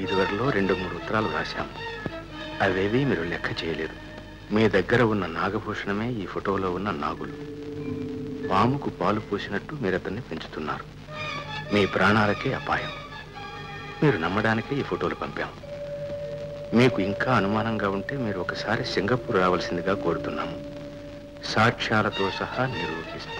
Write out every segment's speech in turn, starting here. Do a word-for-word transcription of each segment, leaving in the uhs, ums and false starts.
ఇదివరలో రెండు మూడు ఉత్తరాలు రాశాము. అవేవి మీరు లెక్క చేయలేదు. మీ దగ్గర ఉన్న నాగభూషణమే ఈ ఫోటోలో ఉన్న నాగులు. పాముకు పాలు పోసినట్టు మీరు అతన్ని పెంచుతున్నారు. మీ ప్రాణాలకే అపాయం. మీరు నమ్మడానికే ఈ ఫోటోలు పంపాము. మీకు ఇంకా అనుమానంగా ఉంటే మీరు ఒకసారి సింగపూర్ రావాల్సిందిగా కోరుతున్నాము. సాక్ష్యాలతో సహా నిరూపిస్తాం.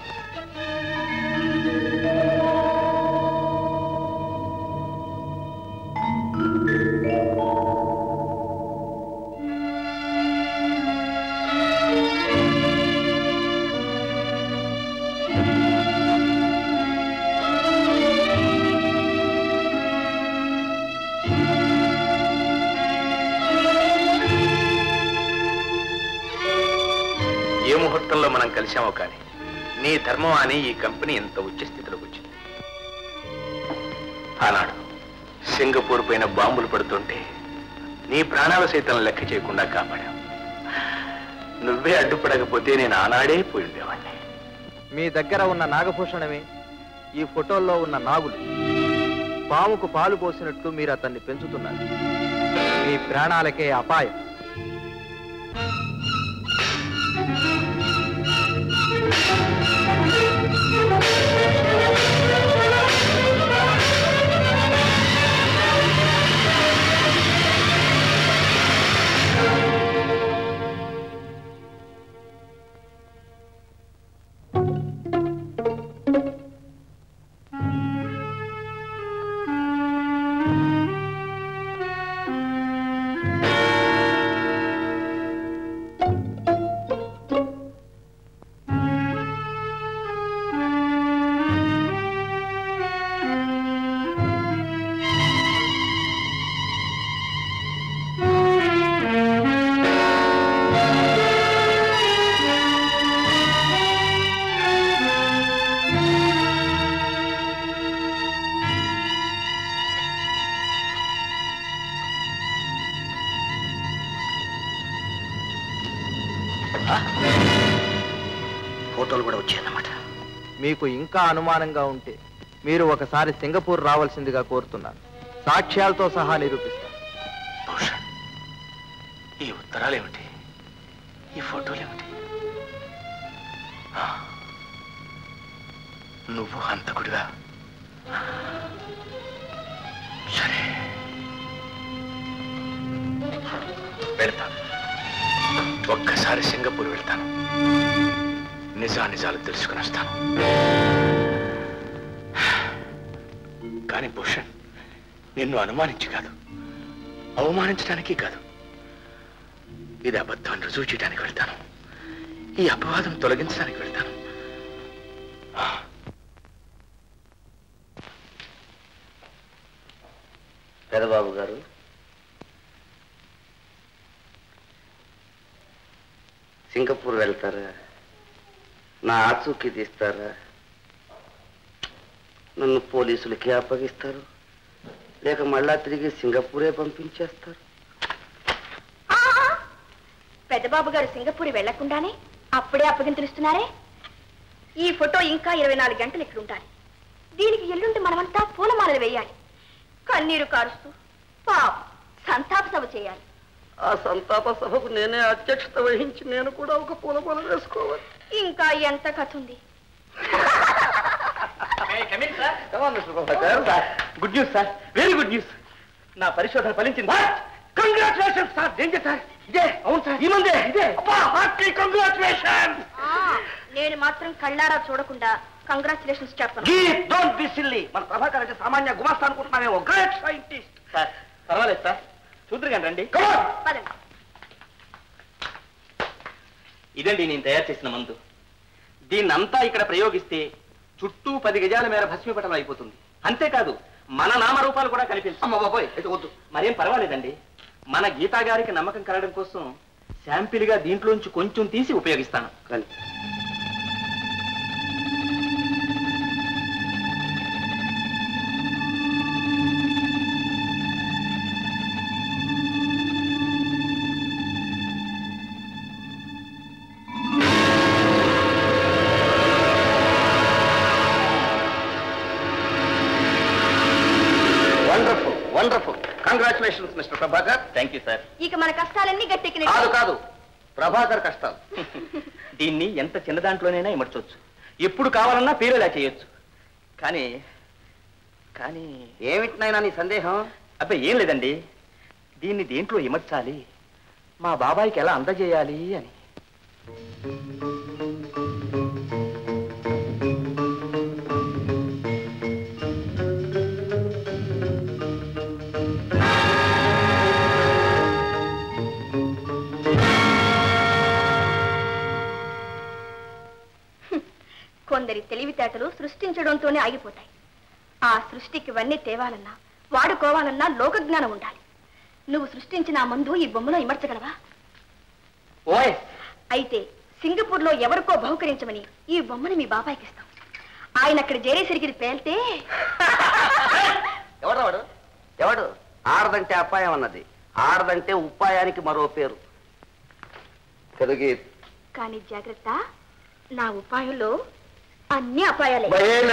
ఏ ముహూర్తంలో మనం కలిశామో కానీ నీ ధర్మం అని ఈ కంపెనీ ఎంత ఉచ్చ స్థితిలోకి వచ్చింది. ఆనాడు సింగపూర్ పైన బాంబులు పడుతుంటే నీ ప్రాణాల సైతం లెక్క చేయకుండా కాపాడావు. నువ్వే అడ్డుపడకపోతే నేను ఆనాడే పోయి ఉండేవాడిని. మీ దగ్గర ఉన్న నాగభూషణమే ఈ ఫోటోల్లో ఉన్న నాగులు. పాముకు పాలు పోసినట్లు మీరు అతన్ని పెంచుతున్నారు. మీ ప్రాణాలకే అపాయం. ఫోటోలు కూడా వచ్చాయన్నమాట. మీకు ఇంకా అనుమానంగా ఉంటే మీరు ఒకసారి సింగపూర్ రావాల్సిందిగా కోరుతున్నాను. సాక్ష్యాలతో సహా నిరూపిస్తాను. భూషణ్, ఈ ఉత్తరాలేమిటి? ఈ ఫోటోలేమిటి? నువ్వు హంతకుడిగా? సరే, వెళ్తాను. ఒక్కసారి సింగపూర్ వెళ్తాను. నిజా నిజాలు తెలుసుకుని వస్తాను. కానీ భూషణ్, నిన్ను అనుమానించి కాదు, అవమానించడానికి కాదు, ఇది అబద్ధాన్ని రుజువు చేయడానికి వెళ్తాను. ఈ అపవాదం తొలగించడానికి వెళ్తాను. పెదబాబు గారు, సింగపూర్ వెళ్తారా? నా ఆచూకీ తీస్తారా? నన్ను పోలీసులకి అప్పగిస్తారు, లేక మళ్ళా తిరిగి సింగపూరే పంపించేస్తారు? పెద్దబాబు గారు సింగపూర్ వెళ్లకుండానే అప్పుడే అప్పగింతలిస్తున్నారే. ఈ ఫోటో ఇంకా ఇరవై నాలుగు గంటలు ఇక్కడ ఉండాలి. దీనికి ఎల్లుండి మనమంతా పూలమాలలు వేయాలి. కన్నీరు కారుస్తూ పాప సంతాప సభ చేయాలి. ఆ సంతాప సభకు నేనే అధ్యక్షత వహించి నేను కూడా ఒక పూలమాల వేసుకోవాలి. ఇంకా ఎంత కథ ఉంది. Good news sir, very good news. నా పరిశోధన ఫలించింది. Congratulations sir. ఏం చేశారు? ఇదే. అవును సార్, ఈ మందే ఇదే. కంగ్రాచులేషన్స్. నేను మాత్రం కళ్ళారా చూడకుండా కంగ్రాచులేషన్స్ చెప్పను. Don't be silly. మన ప్రభాకర్ అంటే సామాన్య గుమాస్తా అనుకుంటున్నామేమో. Great scientist sir. పర్వాలేదు సార్, చూద్దరు కానీ రండి. ఇదండి నేను తయారు చేసిన మందు. దీన్నంతా ఇక్కడ ప్రయోగిస్తే చుట్టూ పది గజాల మేర భస్మీపటం అయిపోతుంది. అంతేకాదు మన నామరూపాలు కూడా కనిపిస్తాయి. అమ్మ బాబోయ్, అయితే వద్దు. మరేం పర్వాలేదండి. మన గీతా గారికి నమ్మకం కలగడం కోసం శాంపిల్ గా దీంట్లోంచి కొంచెం తీసి ఉపయోగిస్తాను. కానీ wonderful wonderful. Congratulations mister Prabhakar. Thank you sir. ఇక మన కష్టాలన్నీ కాదు గట్టెక్కిన కాదు ప్రభాకర్ కష్టాలు. దీన్ని ఎంత చిన్న దాంట్లోనైనా ఇమర్చవచ్చు, ఎప్పుడు కావాలన్నా పేరులా చేయొచ్చు. కానీ కానీ ఏమిటినైనా నీ సందేహం? అబ్బాయి ఏం లేదండి, దీన్ని దేంట్లో ఇమర్చాలి, మా బాబాయికి ఎలా అందజేయాలి అని. కొందరి తెలివితేటలు సృష్టించడంతోనే ఆగిపోతాయి. ఆ సృష్టికి ఇవన్నీ తేవాలన్నా వాడుకోవాలన్నా లోకజ్ఞానం ఉండాలి. నువ్వు సృష్టించిన ఆ మందు ఈ బొమ్మలో ఇమర్చగలవా? ఓయ్ అయితే సింగపూర్ లో ఎవరికో బహుకరించమని ఈ బొమ్మని మీ బాబాయికి ఇస్తాం. ఆయన అక్కడ జేరేసరికి ఇది పేల్తే ఎవడు వాడు? ఎవడు? ఆడదంటే అపాయం అన్నది, ఆడదంటే ఉపాయానికి మరో పేరు. కానీ జాగ్రత్త, నా ఉపాయంలో అన్ని అపాయాలే.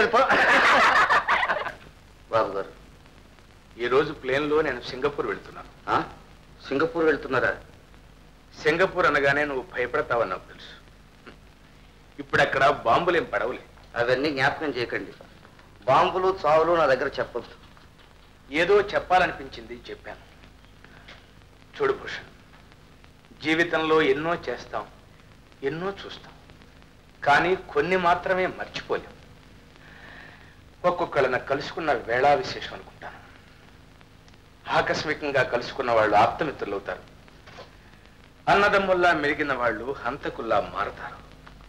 బాబు గారు, ఈ రోజు ప్లేన్ లో నేను సింగపూర్ వెళ్తున్నాను. సింగపూర్ వెళ్తున్నారా? సింగపూర్ అనగానే నువ్వు భయపడతావని నాకు తెలుసు. ఇప్పుడు అక్కడ బాంబులేం పడవలే. అవన్నీ జ్ఞాపకం చేయకండి. బాంబులు చావులు నా దగ్గర చెప్పొద్దు. ఏదో చెప్పాలనిపించింది చెప్పాను. చూడు భూషణ్, జీవితంలో ఎన్నో చేస్తాం, ఎన్నో చూస్తాం, కానీ కొన్ని మాత్రమే మర్చిపోలేం. ఒక్కొక్కళ్ళని కలుసుకున్న వేళా విశేషం అనుకుంటాను. ఆకస్మికంగా కలుసుకున్న వాళ్ళు ఆప్తమిత్రులు అవుతారు. అన్నదమ్ముల్లా మెరిగిన వాళ్ళు హంతకుల్లా మారతారు.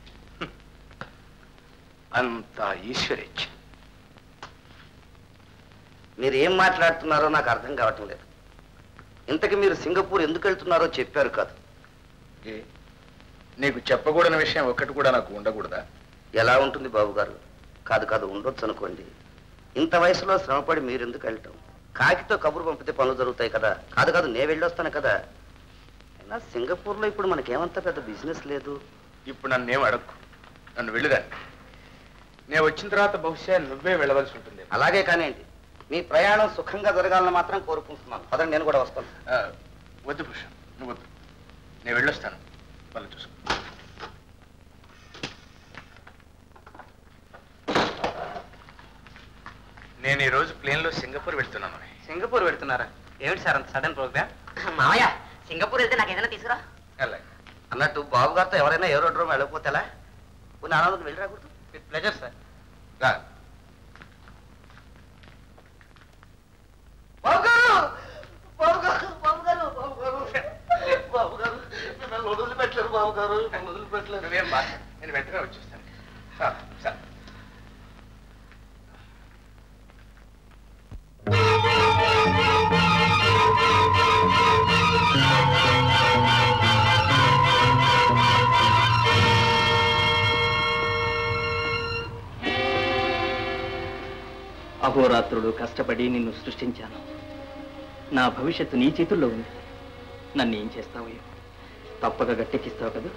అంతా ఈశ్వరేచ్ఛ. మీరు ఏం మాట్లాడుతున్నారో నాకు అర్థం కావటం లేదు. ఇంతకు మీరు సింగపూర్ ఎందుకు వెళ్తున్నారో చెప్పారు కాదు. నీకు చెప్పకూడని విషయం ఒక్కటి కూడా నాకు ఉండకూడదా? ఎలా ఉంటుంది బాబు గారు? కాదు కాదు ఉండొచ్చు అనుకోండి. ఇంత వయసులో శ్రమపడి మీరు ఎందుకు వెళ్ళటం? కాకితో కబురు పంపితే పనులు జరుగుతాయి కదా. కాదు కాదు నేను వెళ్ళొస్తాను కదా. అయినా సింగపూర్లో ఇప్పుడు మనకేమంత పెద్ద బిజినెస్ లేదు. ఇప్పుడు నన్ను ఏం అడక్కు, నన్ను వెళ్ళిరా. నేను వచ్చిన తర్వాత బహుశా నువ్వే వెళ్ళవలసి ఉంటుంది. అలాగే కానివ్వండి, మీ ప్రయాణం సుఖంగా జరగాలని మాత్రం కోరుకుంటున్నాను. అదండి, నేను కూడా వస్తాను. వద్దు భూషణ్, నువ్వు వద్దు, నేను వెళ్ళొస్తాను. మళ్ళీ చూసుకో. నేను ఈ రోజు ప్లేన్ లో సింగపూర్ వెళ్తున్నాను. సింగపూర్ పెడుతున్నారా? ఏమిటి సార్ అంత సడన్ ప్రోగ్రామ్? మామయ్య, సింగపూర్ వెళ్తే నాకు ఏదైనా తీసుకురా. అలాగే. అన్నట్టు బాబు గారితో ఎవరైనా ఏరోడ్రోమ్ వెళ్ళకపోతే ఎలా? కొన్ని ఆనందం వెళ్ళి రాకూడదు. With pleasure sir. రా. బాబు గారు, బాబు గారు, బాబు గారు, బాబు గారు, బాబు గారు, నన్ను వదిలిపెట్టలేరు బాబు గారు, నన్ను వదిలిపెట్టలేరు. నువ్వేం బాధ, నేను వెంటనే వచ్చేస్తాను. సార్ సార్ అహోరాత్రుడు కష్టపడి నిన్ను సృష్టించాను. నా భవిష్యత్తు నీ చేతుల్లో ఉంది. నన్ను ఏం చేస్తావు? తప్పక గట్టెక్కిస్తావు కదా.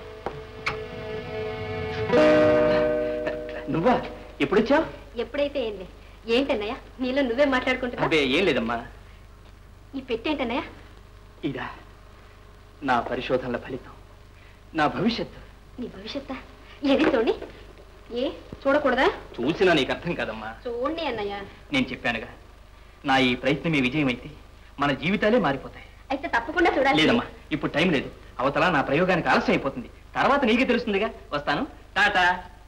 నువ్వా ఎప్పుడొచ్చావు? ఎప్పుడైతే ఏంలే. ఏంటన్నయ్య నీలో నువ్వే మాట్లాడుకుంటున్నా? అదే ఏం లేదమ్మా. ఈ పెట్టేంటన్నయ్య? ఇదా నా పరిశోధనల ఫలితం, నా భవిష్యత్తు. నీ భవిష్యత్తా? ఏది చూడండి. ఏ చూడకూడదా? చూసినా నీకు అర్థం కాదమ్మా. చూడండి అన్నయ్య. నేను చెప్పానుగా, నా ఈ ప్రయత్నమే విజయమైతే మన జీవితాలే మారిపోతాయి. అయితే తప్పకుండా చూడాలి. లేదమ్మా, ఇప్పుడు టైం లేదు. అవతల నా ప్రయోగానికి ఆలస్యం అయిపోతుంది. తర్వాత నీకే తెలుస్తుందిగా. వస్తాను, టాటా.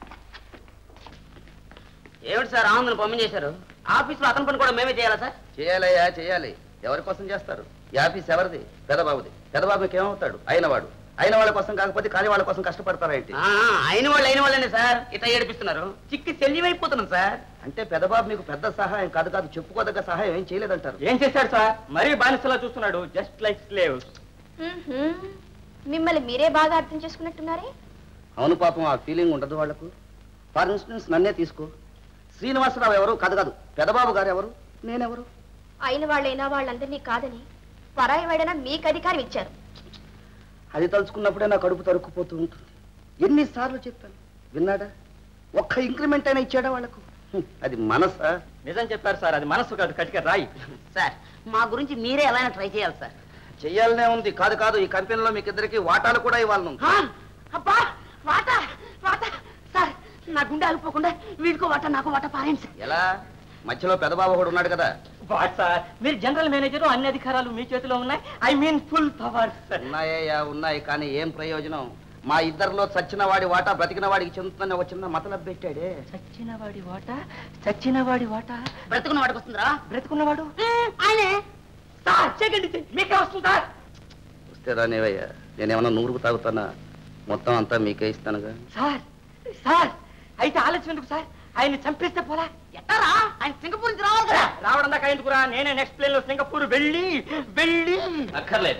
ఏమిటి సార్ ఆనందను పంపించేశారు? ఆఫీస్లో అతని పని కూడా మేమే చేయాలా సార్? చేయాలయ్యా, చేయాలి. ఎవరి కోసం చేస్తారు? ఈ ఆఫీస్ ఎవరిది? పెదబాబుది. పెదబాబుకి ఏమవుతాడు? అయినవాడు. అయిన వాళ్ళ కోసం కాకపోతే కాని వాళ్ళ కోసం కష్టపడతారా ఏంటి? అయిన వాళ్ళు అయిన వాళ్ళనే సార్ ఇట్లా ఏడిపిస్తున్నారు. చిక్కి శల్యమైపోతున్నాం సార్. అంటే పెదబాబు మీకు పెద్ద సహాయం కాదు కాదు చెప్పుకోదగ్గ సహాయం ఏం చేయలేదంటారు. ఏం చేశాడు సార్? మరీ బానిసలా చూస్తున్నాడు. Just like slaves. మిమ్మల్ని మీరే బాగా అర్థం చేసుకున్నట్టున్నారే. అవును పాపం, ఆ ఫీలింగ్ ఉండదు వాళ్లకు. ఫర్ ఇన్స్టెన్స్ నన్నే తీసుకో. శ్రీనివాసరావు ఎవరు? కాదు కాదు పెదబాబు గారు ఎవరు? నేనెవరు? అయిన వాళ్ళైనా వాళ్ళందరినీ కాదని పరాయి వాడైనా మీకు అధికారం ఇచ్చారు. అది తలుచుకున్నప్పుడే నా కడుపు తరుక్కుపోతూ ఉంటుంది. ఎన్నిసార్లు చెప్పాను, విన్నాడా? ఒక్క ఇంక్రిమెంట్ అయినా ఇచ్చాడా వాళ్లకు? అది మనసా? నిజం చెప్పారు సార్, అది మనసు కాదు, కటిక రాయి. సార్ మా గురించి మీరే ఎలా ట్రై చేయాలి సార్. చెయ్యాలనే ఉంది. కాదు కాదు ఈ కంపెనీలో మీకు ఇద్దరికి వాటాలు కూడా ఇవ్వాలను. అబ్బా వాటా వాటా సార్, నా గుండె ఆగిపోకుండా వీడికో వాటా నాకు వాటా పారేయండి సార్. ఎలా? మధ్యలో పెదబాబు కూడా ఉన్నాడు కదా. వాట్ సార్, మీరు జనరల్ మేనేజర్, అన్ని అధికారాలు మీ చేతిలో ఉన్నాయి. I mean full power. ఉన్నాయా? ఉన్నాయి, కానీ ఏం ప్రయోజనం? మా ఇద్దరిలో చచ్చిన వాడి వాటా బ్రతికిన వాడికి చెందుతుందని ఒక చిన్న మతలబ్ పెట్టాడే. చచ్చిన వాడి వాటా? చచ్చిన వాడి వాటా బ్రతుకున్న వాడికి వస్తుందిరా? బ్రతుకున్నవాడు ఆయనే సార్. చెకండి, మీకే వస్తుంది సార్. వస్తే రానివయ్యా, నేనేమన్నా నూరుకు తాగుతానా? మొత్తం అంతా మీకే ఇస్తానుగా. సార్ సార్ అయితే ఆలోచన ఎందుకు సార్? ఆయన్ని చంపేస్తే పోలా? ఎట్టారా? ఆయన సింగపూర్ నుంచి రావాలి కదా. రావడం దాకా ఎందుకురా? నేనే నెక్స్ట్ ప్లేన్ లో సింగపూర్ వెళ్ళి వెళ్ళి అక్కర్లేదు.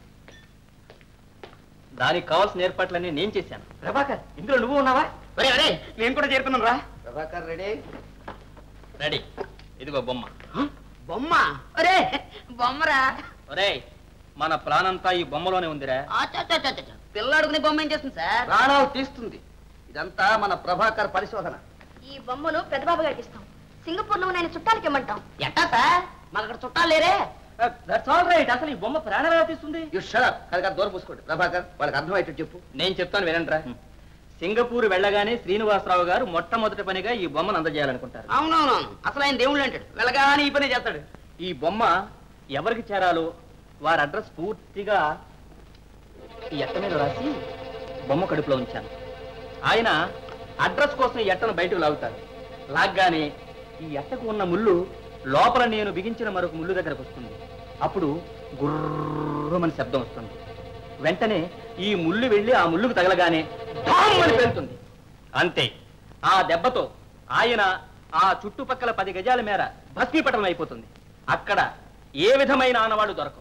దానికి కావాల్సిన ఏర్పాట్లన్నీ నేను చేశాను. ప్రభాకర్, ఇందులో నువ్వు ఉన్నావా? ఒరే ఒరే నేను కూడా చేరుతున్నాను రా. ప్రభాకర్ రెడీ? రెడీ. ఇదిగో బొమ్మ. బొమ్మ? ఒరే బొమ్మరా? ఒరే, మన ప్లాన్ అంతా ఈ బొమ్మలోనే ఉందిరా. పిల్లాడుకుని బొమ్మ ఏం చేస్తుంది సార్? ప్రాణాలు తీస్తుంది. ఇదంతా మన ప్రభాకర్ పరిశోధన. ఈ బొమ్మను పెద్దబాబు గారికి ఇస్తాం. సింగపూర్ లో నేను చుట్టాలకి ఇమ్మంటాం. ఎట్టా సార్? మాకు అక్కడ చుట్టాలు లేరే. That's all right. అసలు ఈ బొమ్మ ప్రాణాలు ఎలా తీస్తుంది? You shut up. కనుక దూరం మూసుకోండి. ప్రభాకర్, వాళ్ళకి అర్థమయ్యేటట్టు చెప్పు. నేను చెప్తాను వినండిరా. సింగపూర్ వెళ్ళగానే శ్రీనివాసరావు గారు మొట్టమొదటి పనిగా ఈ బొమ్మను అందజేయాలనుకుంటారు. అవునవునవును, అసలు ఆయన దేవుళ్ళు అంటాడు, వెళ్ళగానే ఈ పని చేస్తాడు. ఈ బొమ్మ ఎవరికి చేరాలో వారి అడ్రస్ పూర్తిగా ఈ ఎట్ట మీద రాసి బొమ్మ కడుపులో ఉంచాను. ఆయన అడ్రస్ కోసం ఈ ఎట్టను బయటకు లాగుతారు. లాగ్గానే ఈ ఎట్టకు ఉన్న ముళ్ళు లోపల నేను బిగించిన మరొక ముళ్ళు దగ్గరకు వస్తుంది. అప్పుడు గుర్రమని శబ్దం వస్తుంది. వెంటనే ఈ ముళ్ళు వెళ్ళి ఆ ముళ్ళుకు తగలగానే ఢామ్మని పేలుతుంది. అంతే. ఆ దెబ్బతో ఆయన ఆ చుట్టుపక్కల పది గజాల మేర భస్మీపటం అయిపోతుంది. అక్కడ ఏ విధమైన ఆనవాళ్ళు దొరకవు.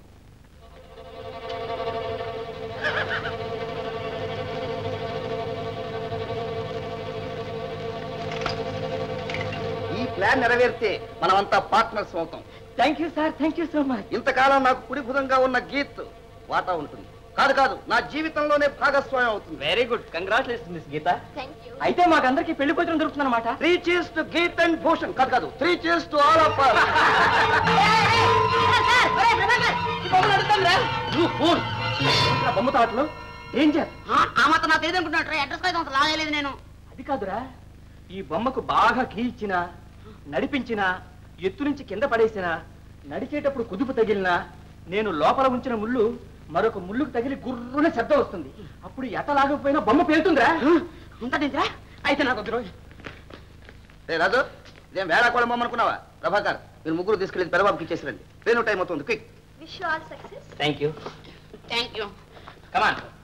ఈ ప్లాన్ నెరవేరితే మనమంతా పార్ట్నర్స్ అవుతాం. Thank you sir, thank you so much. ఇంతకాలం నాకు కుడి భుజంగా ఉన్న గీత్ వాటా ఉంటుంది. కాదు కాదు, నా జీవితంలోనే భాగస్వామ్యం అవుతుంది. Very good, congratulation miss Geetha. Thank you. అయితే మాకందరికి పెళ్లి కూతురు దొరుకుతుంది అనమాట. Three cheers to Geet and Bhushan. కాదు కాదు, three cheers to all of us. బొమ్మ తాటలు డేంజర్. ఆ మాత్రం నాకు తెలియదు అనుకుంటున్నాడు. అడ్రస్ అయితే అంత లాగలేదు నేను. అది కాదురా, ఈ బొమ్మకు బాగా కీల్చిన, నడిపించిన, ఎత్తు నుంచి కింద పడేసిన, నడిచేటప్పుడు కుదుపు తగిలినా, నేను లోపల ఉంచిన ముళ్ళు మరొక ముళ్ళుకు తగిలి గుర్రున శబ్దం వస్తుంది. అప్పుడు ఎట లాగకపోయినా బొమ్మ పేలుతుందిరా. అంత నిజరా? అయితే నాకు ఒక రోజు. రే రాజు, ఇదేం వేళాకోళం బొమ్మనుకున్నావా? ప్రభాకర్, మీరు ముగ్గురు తీసుకెళ్ళి పెరబాబుకి ఇచ్చేసిరండి. ట్రైన్ టైం అవుతుంది. Quick. Wish you all success. Thank you. Thank you. Come on.